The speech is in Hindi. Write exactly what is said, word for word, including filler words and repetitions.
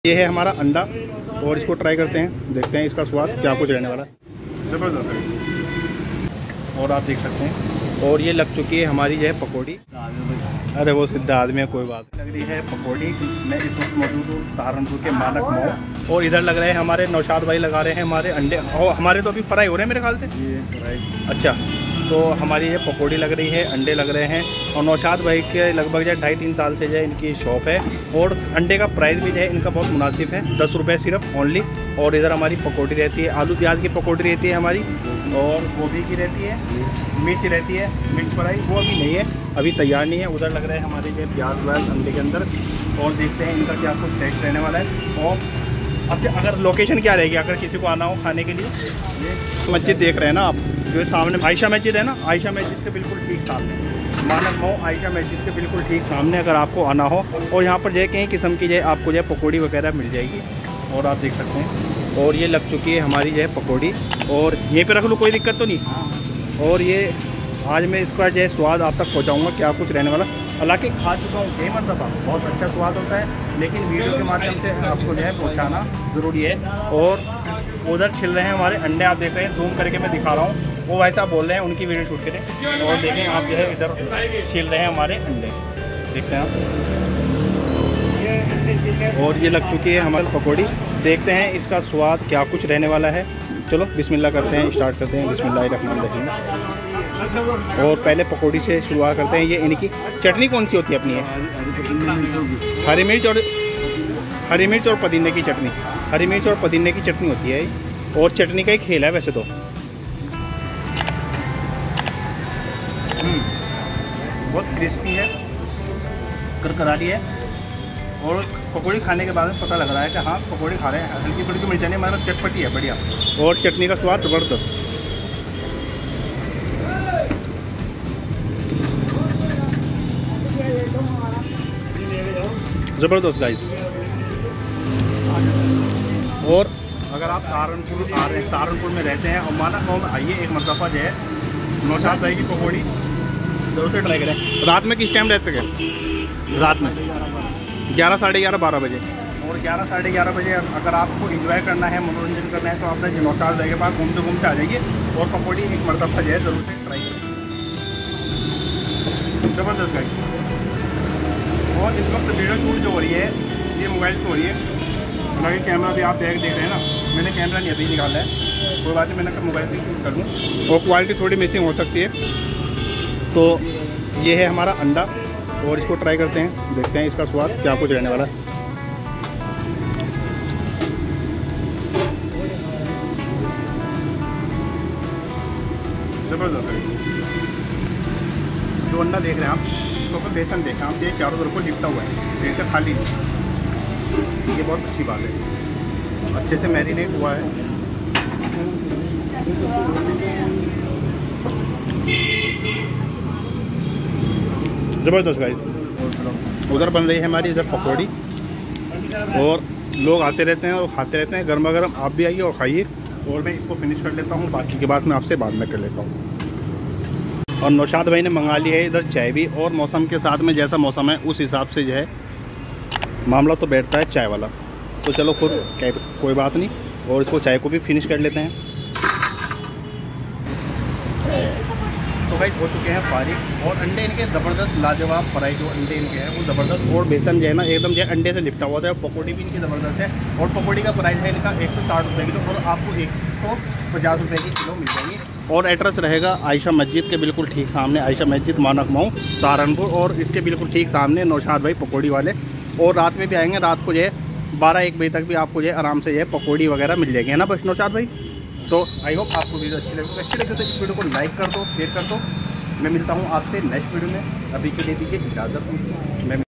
ये है हमारा अंडा और इसको ट्राई करते हैं, देखते हैं इसका स्वाद क्या कुछ रहने वाला है। ज़बरदस्त है और आप देख सकते हैं। और ये लग चुकी है हमारी जो है पकौड़ी। अरे वो सीधा आदमी है, कोई बात नहीं। लग रही है पकौड़ी। मैं इस वक्त मौजूद हूँ सहारनपुर के मानक मऊ और इधर लग रहे हैं हमारे नौशाद भाई लगा रहे हैं हमारे अंडे। और हमारे तो अभी फ्राई हो रहे हैं मेरे ख्याल से। ये फ्राई। अच्छा, तो हमारी ये पकौड़ी लग रही है, अंडे लग रहे हैं। और नौशाद भाई के लगभग जो है ढाई तीन साल से जो है इनकी शॉप है और अंडे का प्राइस भी जो है इनका बहुत मुनासिब है, दस रुपये सिर्फ ओनली। और इधर हमारी पकौड़ी रहती है, आलू प्याज की पकौड़ी रहती है हमारी, और गोभी की रहती है, मिर्च रहती है, मिर्च फ्राई वो अभी नहीं है, अभी तैयार नहीं है। उधर लग रहे हैं हमारे जो प्याज व्याज अंडे के अंदर। और देखते हैं इनका क्या कुछ टेस्ट रहने वाला है। और अब अगर लोकेशन क्या रहेगी, अगर किसी को आना हो खाने के लिए, ये मस्जिद देख रहे हैं ना आप, जो सामने आयशा मस्जिद है ना, आयशा मस्जिद के बिल्कुल ठीक सामने, मानक मऊ आयशा मस्जिद के बिल्कुल ठीक सामने अगर आपको आना हो। और यहाँ पर जो है कई किस्म की जो है आपको जो है पकौड़ी वगैरह मिल जाएगी। और आप देख सकते हैं। और ये लग चुकी है हमारी जो है पकौड़ी। और यहीं पे रख लूँ, कोई दिक्कत तो नहीं। और ये आज मैं इसका जो है स्वाद आप तक पहुँचाऊँगा क्या कुछ रहने वाला। हालांकि खा चुका हूँ कई मरतबा, बहुत अच्छा स्वाद होता है, लेकिन वीडियो के माध्यम से आपको जो है पहुँचाना ज़रूरी है। और उधर छिल रहे हैं हमारे अंडे, आप देख रहे हैं, जूम करके मैं दिखा रहा हूँ, वो भाई साहब बोल रहे हैं उनकी वीडियो शूट करें। और देखें आप जो है इधर छिल रहे हैं हमारे अंडे, देखते हैं आप। और ये लग चुकी है हमारी पकौड़ी, देखते हैं इसका स्वाद क्या कुछ रहने वाला है। चलो बिस्मिल्लाह करते हैं, स्टार्ट करते हैं। बिस्मिल्लाहिर्रहमानिर्रहीम। और पहले पकौड़ी से शुरुआत करते हैं। ये इनकी चटनी कौन सी होती है अपनी है? हरी मिर्च और हरी मिर्च और पुदीने की चटनी, हरी मिर्च और पुदीने की चटनी होती है। और चटनी का एक खेल है वैसे तो। बहुत क्रिस्पी है, करकराली है। और पकौड़ी खाने के बाद में पता लग रहा है कि हाँ पकौड़ी खा रहे हैं, हल्की फुल्की मिर्च नहीं, मतलब चटपटी है, बढ़िया। और चटनी का स्वाद ज़बरदस्त, ज़बरदस्त गाइस। और अगर आप सहारनपुर आ रहे हैं, सहारनपुर में रहते हैं और मानक मऊ में आइए, एक मरतबा जो है नौशाद भाई की पकौड़ी ज़रूर से ट्राई करें। रात में किस टाइम रहते हैं? रात में ग्यारह साढ़े ग्यारह बारह बजे। और ग्यारह साढ़े ग्यारह बजे अगर आपको एंजॉय करना है, मनोरंजन करना है, तो आप नौशाद भाई के पास घूमते घूमते आ जाइए और पकौड़ी एक मरतबा जो है ज़रूर से ट्राई करें। ज़बरदस्त गाइस। और इस वक्त वीडियो शूट जो हो रही है ये मोबाइल से हो रही है, हालांकि कैमरा भी आप देख देख रहे हैं ना, मैंने कैमरा नहीं अभी निकाला है, कोई बात नहीं, मैंने मोबाइल से शूट कर दूँ। और क्वालिटी थोड़ी मिसिंग हो सकती है। तो ये है हमारा अंडा और इसको ट्राई करते हैं, देखते हैं इसका स्वाद क्या कुछ रहने वाला है। ज़बरदस्त है। जो अंडा देख रहे हैं आप, इसको ऊपर बेसन देखें आप, ये चारों तरफ को लिपटा हुआ है, बेसन खाली नहीं, ये बहुत अच्छी बात है, अच्छे से मैरिनेट हुआ है। ज़बरदस्त गाइस। उधर बन रही है हमारी इधर पकौड़ी और लोग आते रहते हैं और खाते रहते हैं, गर्मा गर्म आप भी आइए और खाइए। और मैं इसको फिनिश कर लेता हूँ, बाकी की बात मैं आपसे बाद में कर लेता हूँ। और नौशाद भाई ने मंगा लिया है इधर चाय भी, और मौसम के साथ में जैसा मौसम है उस हिसाब से जो है मामला तो बैठता है चाय वाला। तो चलो खुद कोई बात नहीं, और इसको चाय को भी फिनिश कर लेते हैं। तो भाई हो चुके हैं फारिग। और अंडे इनके ज़बरदस्त लाजवाब फ्राई जो अंडे इनके हैं वो ज़बरदस्त, और बेसन जो है ना एकदम जो है अंडे से लिपटा हुआ था। और पकौड़ी भी इनकी ज़बरदस्त है। और पकौड़ी का प्राइस है इनका एक सौ साठ रुपये किलो, और आपको एक सौ पचास रुपये की किलो मिल जाएगी। और एड्रेस रहेगा आयशा मस्जिद के बिल्कुल ठीक सामने, आयशा मस्जिद मानक मऊ सहारनपुर, और इसके बिल्कुल ठीक सामने नौशाद भाई पकौड़ी वाले। और रात में भी आएंगे, रात को जो है बारह एक बजे तक भी आपको जो है आराम से जो है पकौड़ी वगैरह मिल जाएगी, है ना बस नौशाद भाई। तो आई होप आपको वीडियो अच्छी लगी, अच्छी लगी तो इस वीडियो को लाइक कर दो, शेयर कर दो। मैं मिलता हूँ आपसे नेक्स्ट वीडियो में, अभी के लिए दीजिए इजाज़त। मैं